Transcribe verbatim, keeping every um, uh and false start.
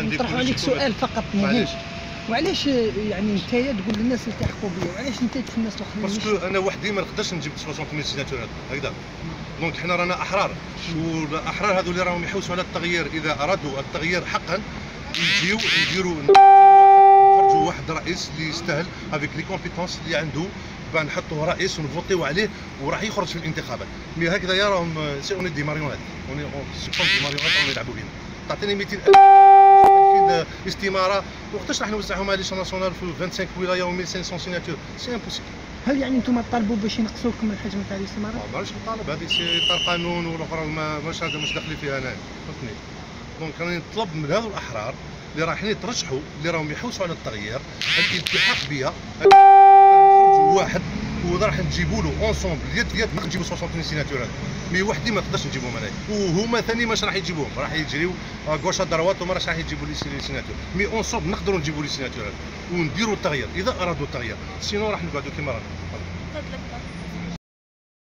عندي نطرحوا عليك سؤال فقط مهم. معليش. وعلاش يعني نتايا تقول للناس التحقوا بيا وعلاش انت تشوف الناس الاخرين؟ باسكو انا وحدي ما نقدرش نجيب ستين ألف سيناتور هكذا. دونك حنا رانا احرار، والاحرار هذو اللي راهم يحوسوا على التغيير اذا ارادوا التغيير حقا يجيو يديروا نخرجوا واحد رئيس اللي يستاهل افيك لي كومبيتونس اللي عنده باه نحطوه رئيس ونفوتيو عليه وراح يخرج في الانتخابات. مي هكذايا راهم سي اوني دي ماريونات، اوني سيكون دي ماريونات راهم يلعبوا بينا. تعطيني مئتين ألف استماره وقتاش راح نوزعهم على ليشون ناسيونال في خمسة وعشرين ولايه و ألف وخمسمائة سيناتور؟ سي امبوسيبل. هل يعني انتم تطالبوا باش ينقصوكم الحجم تاع الاستمارات؟ ما عرفتش نطالب، هذه سي اطار قانون والاخرى ما ماش هذا مش داخلين فيها انا، فهمتني. دونك راني نطلب من هذو الاحرار اللي رايحين يترشحوا اللي راهم يحوسوا على التغيير الالتحاق بيا، نخرجوا واحد وراح نجيبوا له اونسومبل يد يد نجيبوا ستين سيناتور. مي وحدي ما نقدرش نجيبهم انا، وهما ثاني ماش راح يجيبوهم، راح يجريو غوشا دروات وما راح يجيبوا لي سيناتور. مي اونسومبل نقدروا نجيبوا لي سيناتور ونديروا التغيير اذا ارادوا التغيير، سينو راح نقعدوا كيما رانا.